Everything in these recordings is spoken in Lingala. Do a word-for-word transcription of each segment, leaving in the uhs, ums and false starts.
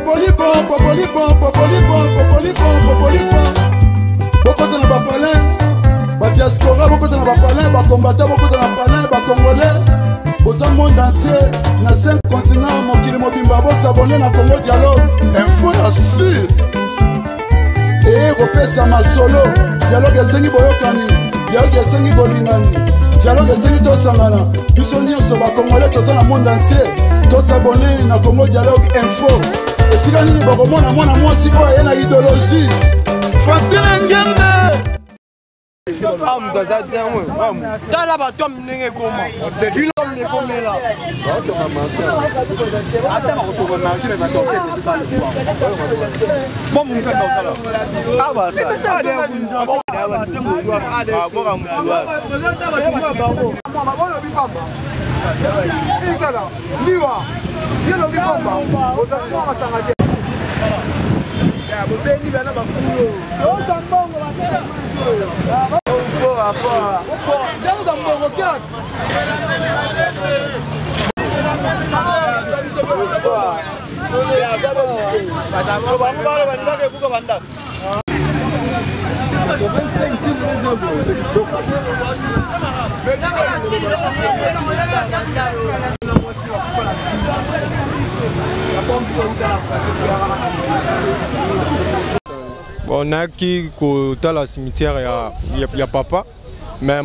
Popolipon, Popolipon, Popolipon, Popolipon, Popolipon. Beaucoup de Bapalais, la diaspora, beaucoup de Bapalais, les combattants, beaucoup de Bapalais, les Congolais. Au monde entier, dans cinq continents, mon kilo mobimba, vous s'abonnez à Congo Dialogue. Info la sûr. Et vous faites ça ma solo. Dialogue est sengi boyokani, dialogue est sengi bolingani, dialogue est sengi tosangana. Nous sommes sur les Congolais, tous dans le monde entier. Tous s'abonner à Congo Dialogue Info. Et si vous avez un moi, moi, moi, si vous avez une idéologie, Francine Ngembe. On a qui dans la cimetière, il y, y a papa, mais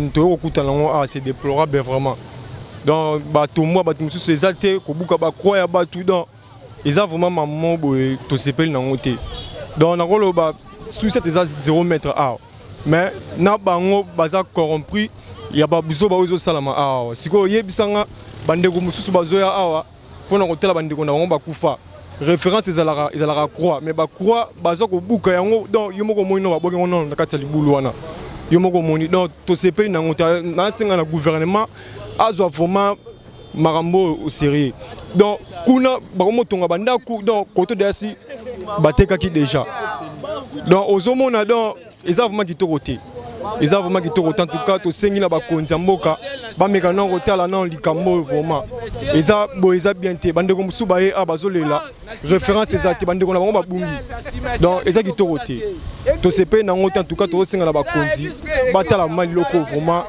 c'est déplorable vraiment. Donc, tout le monde, c'est exalté, que beaucoup de croix à tout dans. Ils ont vraiment maman to s'appelle dans côté. Donc, on a le sous cette zéro mètre à. Mais na bango baza corrompu, il y a pas besoin de salama à. Si vous avez besoin bande ko mususu bazoya awa, pour na hôtel bande ko na bango bakufa. Référence ils allaient ils allaient croire mais bah croire bazo ko buka yango donc yomo ko moino ba boke ngono na kati libulu wana yomo ko moni donc to sepeli na ngota na singa na gouvernement azo vraiment marambo au sérieux donc kuna ba ko motonga banda ku donc côté de asi bateka ki déjà donc ozomona donc ils ont vraiment qui côté ils ont vraiment qui côté en tout cas to sengi na ba konza mboka ba meka na hôtel na likambo vraiment ils ont bon ils ont bien té bande ko musuba e abazolela référence exacte bande ko na bango babungi donc ils ont qui côté to sepe na ngota en tout cas to senga na ba konzi batala mali loko vraiment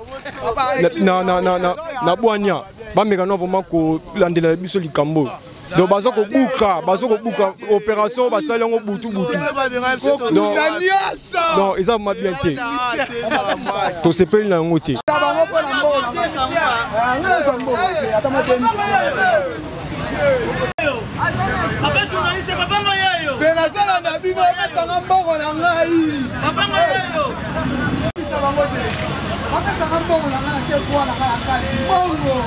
na na na na na boanya ba meka na vraiment ko landela biso likambo. Donc, bazo ko buka, bazo ko buka opération basali ngo butu butu. Donc, non, ils ont bien été. To se pele na ngote. Papa journaliste, papa ngoyo. Benazala na bibo tanga mbongo na ngai. Papa ngoyo. Papa tanga mbongo na ngai ke kwa na ngai. Mbongo.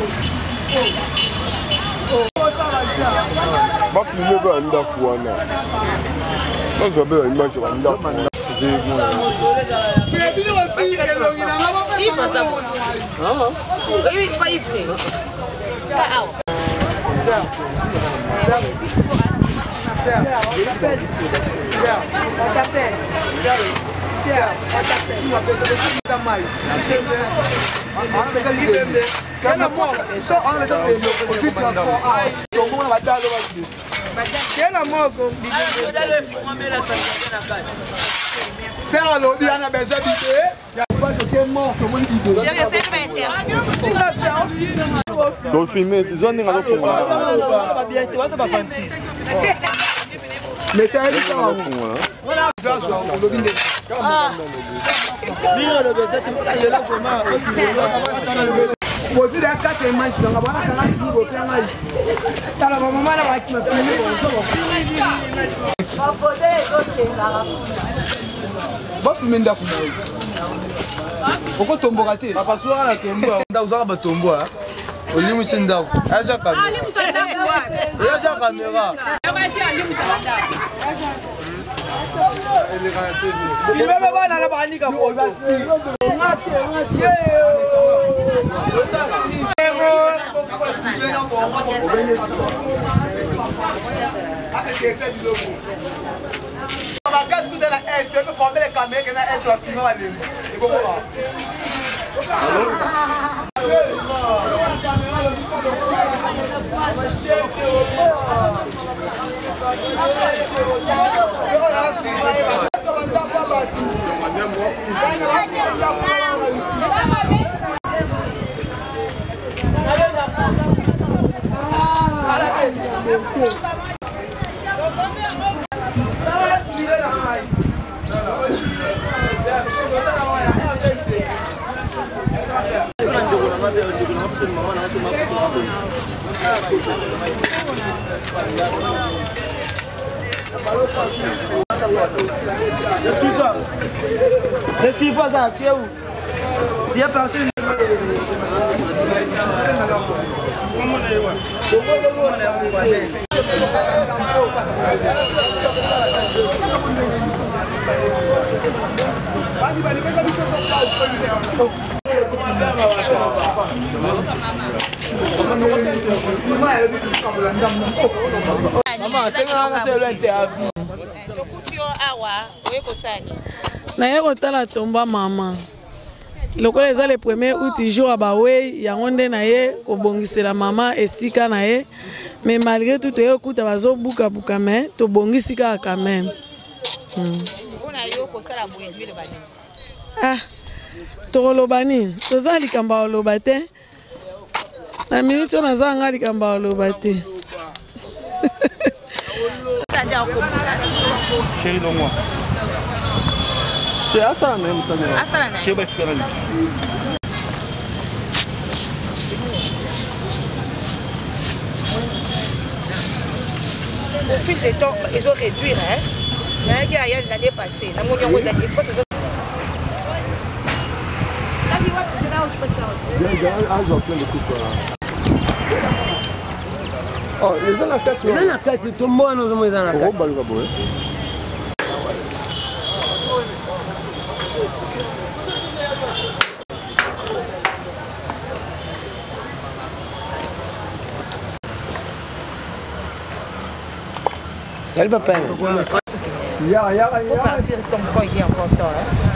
Ba filmer ba nda kuana. Ba zobe ba image ba nda. Puis aussi elongi na ngaba pa. Il faut ça. Ah. Oui, pas ifté. Ah. Donc filmer, ils ont n'importe quoi. Mais c'est un peu Voilà. Poser des quatre images dans la bonne quarante minutes au plan là. T'as la maman là qui m'a filmé bon. Bon filmer ndako. Pourquoi tombo raté? Papa soir la tombo, on doit avoir tombo hein. Olimu sindako. Aja caméra. Olimu sindako. Aja caméra. Il va pas dans la banica pour la casque de la Est, tu peux prendre les caméras que la Est va filmer à l'île. Et bon, voilà. Le suivant, ça, tu es où? Tu es parti. naye kotala tomba mama lokola eza le premier août jour ya bawei yango nde na ye kobongisela mama esika na ye mais malgré tout toye okuta bazobukabuka me tobongisi kaka quand même. Ah, tokoloba nini toza likambo ya koloba te na minute oyo naza nga likambo ya koloba te. Chérie, non-moi. C'est à ça, même ça. À ça, là. Je vais se faire. Au fil du temps, ils ont réduit. Hein? Il y a l'année passée. La moitié de l'espace. Oh, ils ont la tête. Ils ont la tête. Tout le monde nous a la tête. Salut papa. Ya, ya, ya. Faut partir ton corps hier encore temps.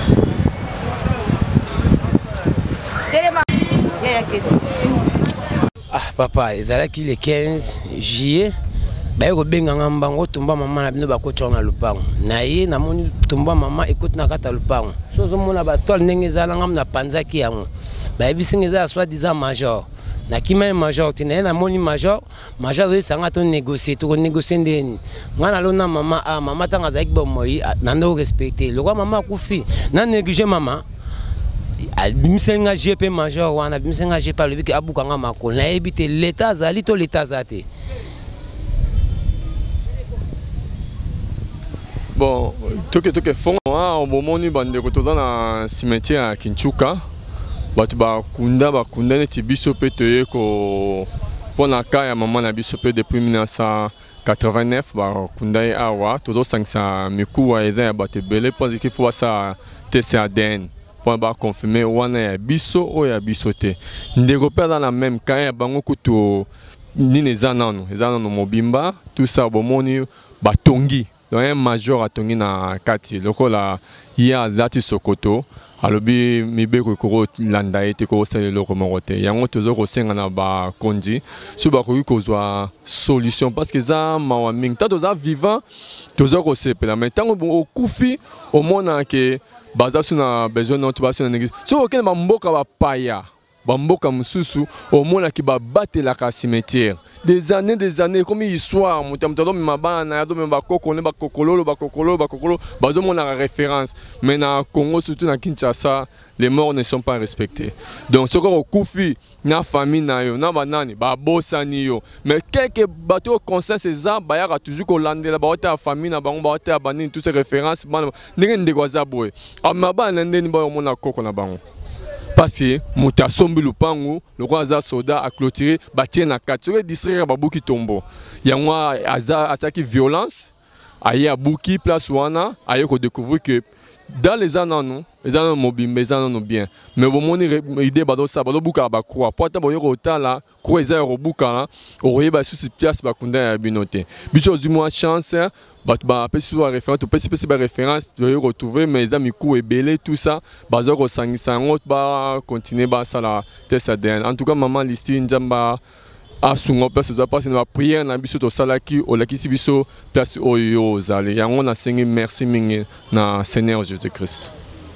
Ah papa, ezalaki le quinze juillet. Baye ko benganga mbango tumba mama na bino bakotcha na lupango. Na ye na moni tumba mama ekoti na kata lupango. So zo mona ba tol ndenge ezalanga na panzaki yango. Baye bisinga za soit disant major. Na kima major tena na moni major, major zo sanga to négocier to négocier ndeni. Ngana lona mama ah mama tanga za ikbo moyi na ndo respecter. Lokwa mama kufi na négliger mama. Bimisenga G P major wana bimisenga G P le biki abukanga makolo na ebite l'état zali to l'état zate. Bon, toke toke fond au moment ni bande ko toza na cimetière à Kinchuka. Batu ba kunda ba kunda neti biso pe toye ko pona ka ya maman na biso pe depuis mille neuf cent quatre-vingt-neuf ba kunda e awa todo sangsa miku wa eza ba te belé parce qu'il faut ça tester A D N. Pour ba confirmer wana ya biso o ya biso te ndeko pe dans la même cas ya bango kuto nini zanano zanano mobimba tout ça bomoni batongi donc un major atongi na kati lokola ya lati sokoto alobi mibeko ko landa ete ko sele loko morote yango tozo ko senga na ba konji so ba ko kozwa solution parce que za mawa ming ta toza vivant tozo ko sepela mais tango o kufi au mona ke baza suna besoin notre base na néglige so auquel ba mboka ba paya ba mboka mususu au mona ki ba batela ka cimetière des années des années comme histoire mutamtado mabana ya do ba kokone ba kokololo ba kokolo ba kokolo bazo mona référence mais na Congo surtout na Kinshasa les morts ne sont pas respectés donc ce qu'on kufi na famille na yo na banani ba bosani yo mais quelques bateaux conscience ces ans ba ya toujours ko landela ba ota famille na bango ba ota banini toutes ces références bana ndenge ndeko za boye amabana ndeni ba yo mona koko na bango parce que muta sombi lupangu le roi za soda a clôturé batie na kati so distraire babuki tombo yango aza asaki violence aye abuki place wana aye ko découvrir que dans les anano les anano mobimbe les anano bien mais bon moni idée bado sa bado buka ba croix porta boyo ko tala ko eza ro buka na oye ba sous pièce ba kunda ya binote bicho du moins chance bah bah petit référence tout petit petit référence tu vas retrouver mais dans mes coups et belé tout ça bah ça ressemble ça on va continuer bah ça la test A D N en tout cas maman ici njamba asunga place za passe na prière na biso to salaki olakisi biso place oyo zali yango na sengi merci mingi na Seigneur Jésus Christ.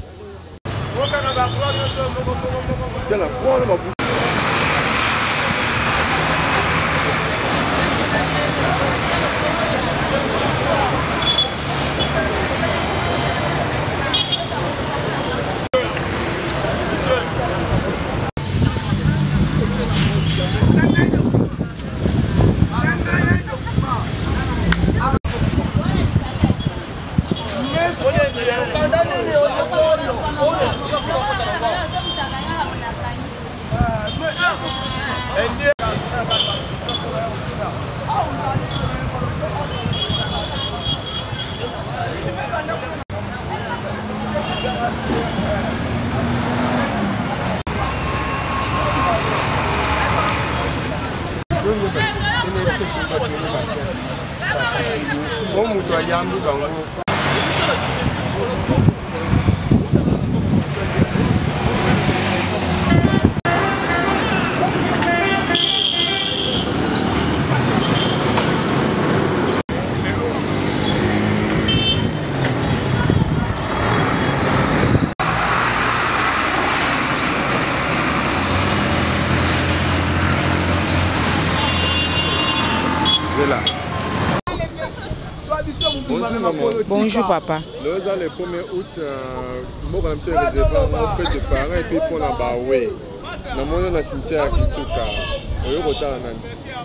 Bonjour papa. Le dans le premier août, moi quand je me on fait des parents et puis pour la baoué. Na mona na cimetière ya Kituka. Oyo kotala nani?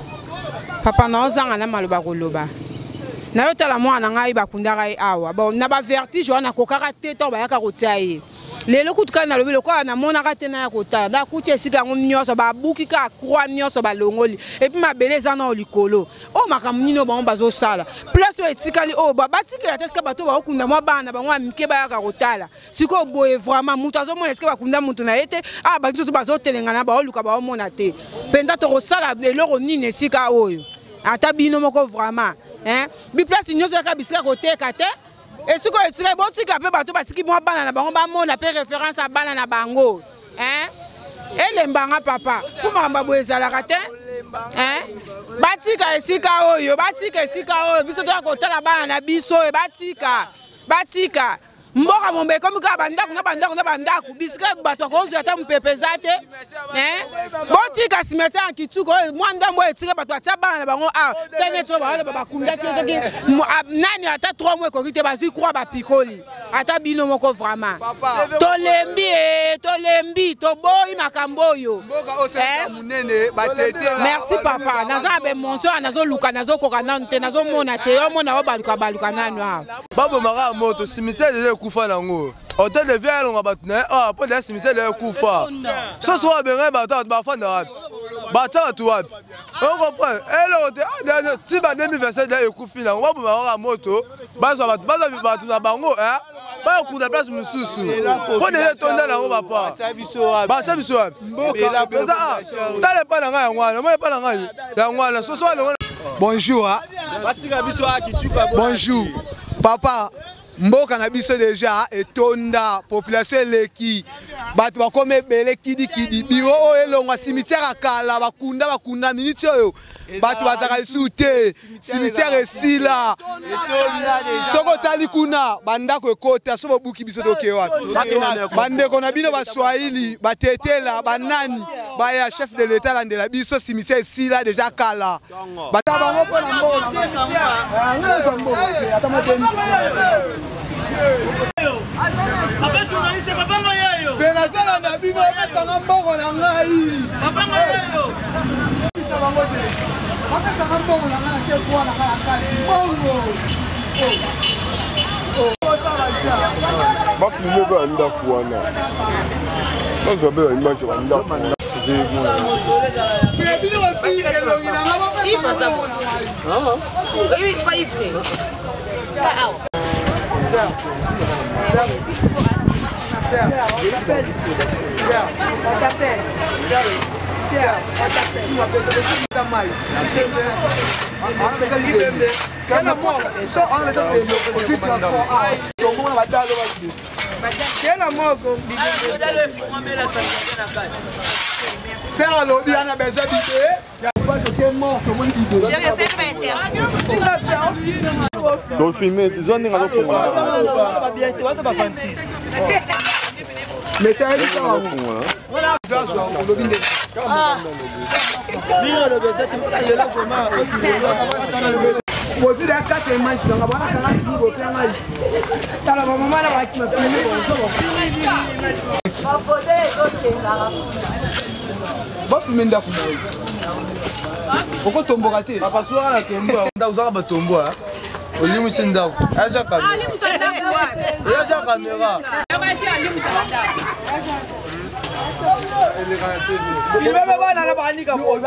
Papa na ozanga na maloba koloba. Na yo tala mwana ngai bakundaka ye awa. Bon na ba vertige wana kokaka te to bayaka kotia ye. Lelo kutuka na lobi lokwa na mona ka te na ya kotala. Da kuti esika ngo nyonso ba buki ka croix nyonso ba longoli. Et puis ma beleza na olikolo. O makamunino ba bazo sala. Place to etikali o ba batikela teska bato ba okunda mwa bana ba mwa mike ba yaka kotala. Siko boye vraiment mutu azo mona eska bakunda mutu na yete ah ba nzoto bazo telenga na ba oluka ba mona te. Penda to kosala eloko nini esika oyo. Ata bino moko vraiment hein. Bi place nyonso ka bisika koteka te. Et ce que tu as bon, tu as fait bateau parce qu'il m'a banana, on va mon appel référence à banana bango, hein? Et les mbanga papa, comment m'a boué ça la raté? Hein? Batika et sika oyo, batika et sika oyo, biso doit compter la banana biso et batika, batika. Mboka mombe comme ka banda kuna banda kuna banda ku bisika bato ko zo ata mpepeza te hein botika simete en Kituko mwanda mbo etike bato ata bana bango ah tene to ba ba kunda ki nani ata trois mois ko kite bazi croix ba pikoli ata bino moko vraiment to lembi e to lembi to boyi makambo yo merci papa naza be monso nazo luka nazo koka nante nazo mona te yo mona ba baluka baluka nanu ah babo mara moto simete kufa nango hôtel de vielle on va battre ah après la cimetière de kufa ce soir ben bato ba fanda wapi bata tu wapi on comprend et le hôtel ti ba deux mille vingt-sept de kufi na on va ba moto ba so bato ba so bato na bango hein ba ku da place mususu ko de tonda na ngo papa bata biso wapi la ah tale pa na nga ngwana mo pa na nga ya ngwana ce soir bonjour bonjour papa mboka na biso déjà etonda population leki bato bakome bele kidi kidi biro o elonga cimetière akala bakunda bakunda minute oyo bato bazaka isute cimetière esila soko tali kuna bandako ekota so bobuki biso toke wapi bandeko na bino baswahili batetela banani baya chef de l'état landela biso cimetière esila déjà kala bataba ko na mboka Papa journaliste, papa moyo. Benazala na bino etanga mbongo na ngai. Papa moyo. Papa tanga mbongo na ngai ke kwa na kali. Mbongo. Ba filme ba ndako wana. Ba zo be image ba ndako. Mais bino aussi elongi na ngaba pa. Il faut ça. Ah. Oui, pas ifté. Pas out. C'est un lobby, on a besoin de Donc filmer, déjà on est à fond là. Mais ça est là. Voilà. Voici la carte et mange dans la bonne carte qui vous fait mal. T'as la maman là qui m'a fait Bon, tu m'as dit pourquoi tombe raté? Papa soir la tombe, on doit avoir tombe. Au lit c'est ndao. Ah j'ai caméra. Ah j'ai caméra. Il va pas dans la bande comme on va.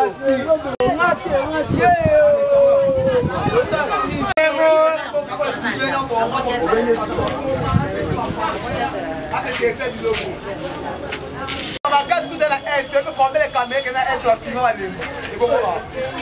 La casse que dans la est, tu peux combien les caméras que dans la est va filmer à l'île. Et comment va?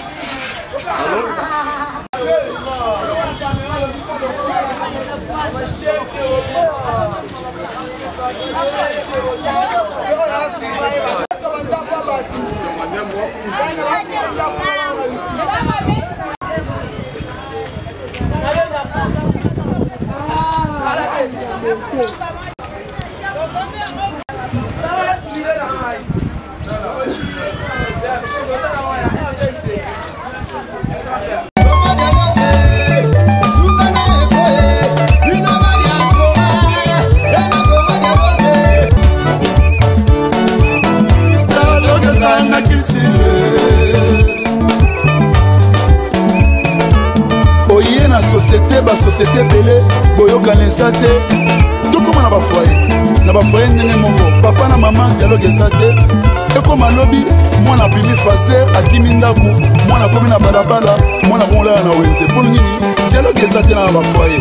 Oye na société ba société belé boyokanisa te tokoma na bafoye na bafoye ndenge moko papa na mama dialogue eza te ekoma lobi mwana abimi faser akimi ndako mwana akomi na balabala mwana komolala na wenze mpo nini dialogue eza te na bafoye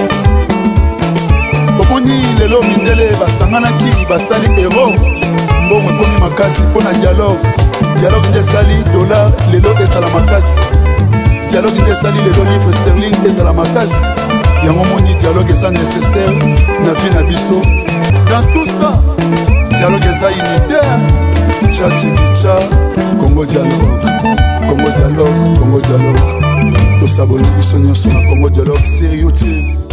omoni lelo mindele basanganaki basali ero mbongo ekomi makasi mpo na dialogue dialogue nde esali dollar lelo esala makasi dialogue nde esali lelo livre sterling ezala makasi yango moni dialogue eza nécessaire na vie na biso dans tout ça dialogue eza unitaire tchachilicha congo dialogue congo dialogue congo dialogue tosaboni biso nyonso na congo dialogue sérieux te